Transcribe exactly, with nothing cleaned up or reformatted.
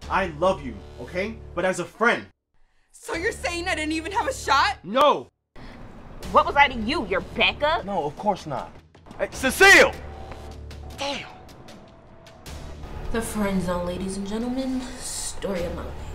I love you, okay? But as a friend. So you're saying I didn't even have a shot? No! What was I to you, your Becca? No, of course not. Hey, Cecile! Damn! The Friend Zone, ladies and gentlemen. Story of my life.